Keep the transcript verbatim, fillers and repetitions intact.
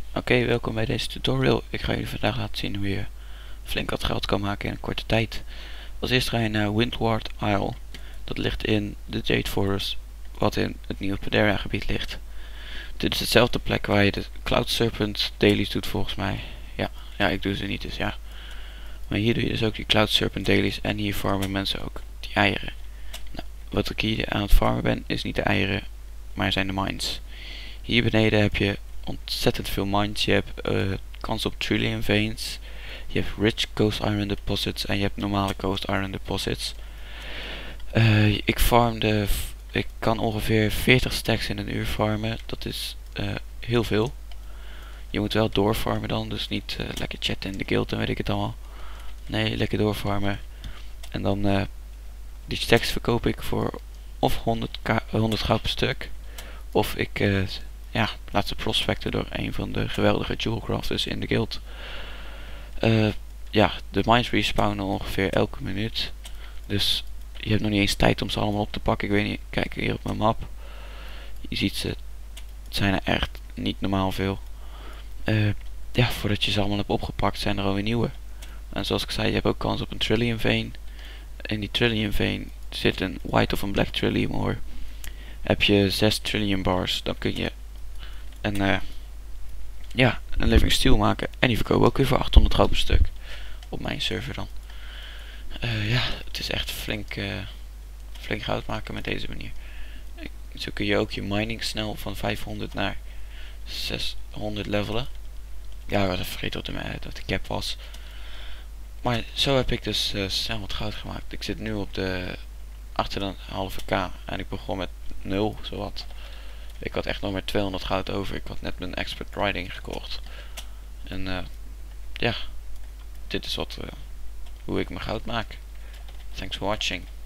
Oké, okay, welkom bij deze tutorial. Ik ga jullie vandaag laten zien hoe je flink wat geld kan maken in een korte tijd. Als eerste ga je naar Windward Isle. Dat ligt in de Jade Forest, wat in het nieuwe Pandaria gebied ligt. Dit is dezelfde plek waar je de Cloud Serpent dailies doet volgens mij. Ja, ja, ik doe ze niet, dus ja. Maar hier doe je dus ook die Cloud Serpent dailies en hier farmen mensen ook die eieren. Nou, wat ik hier aan het farmen ben is niet de eieren, maar zijn de mines. Hier beneden heb je ontzettend veel mines. Je hebt uh, kans op trillium veins. Je hebt rich ghost iron deposits en je hebt normale ghost iron deposits. Uh, ik farmde, ik kan ongeveer veertig stacks in een uur farmen. Dat is uh, heel veel. Je moet wel doorfarmen dan, dus niet uh, lekker chatten in de guild en weet ik het allemaal. Nee, lekker doorfarmen. En dan uh, die stacks verkoop ik voor of honderd, honderd goud per stuk. Of ik uh, ja, laat ze prospecten door een van de geweldige jewel crafters in de guild. Uh, ja, de mines respawnen ongeveer elke minuut. Dus je hebt nog niet eens tijd om ze allemaal op te pakken. Ik weet niet, kijk hier op mijn map. Je ziet ze, het zijn er echt niet normaal veel. Uh, ja, voordat je ze allemaal hebt opgepakt zijn er alweer nieuwe. En zoals ik zei, je hebt ook kans op een trillium vein. In die trillium vein zit een white of een black trillium ore. Heb je zes trillium bars, dan kun je een, uh, ja, een living steel maken. En die verkopen ook weer voor achthonderd goud per stuk. Op mijn server dan. Uh, ja, het is echt flink, uh, flink goud maken met deze manier. Zo kun je ook je mining snel van vijfhonderd naar zeshonderd levelen. Ja, ik had vergeten dat de, dat de cap was. Maar zo heb ik dus uh, snel wat goud gemaakt. Ik zit nu op de achter een halve k en ik begon met nul, zowat. Ik had echt nog maar tweehonderd goud over. Ik had net mijn expert riding gekocht. En uh, ja, dit is wat, uh, hoe ik mijn goud maak. Thanks for watching.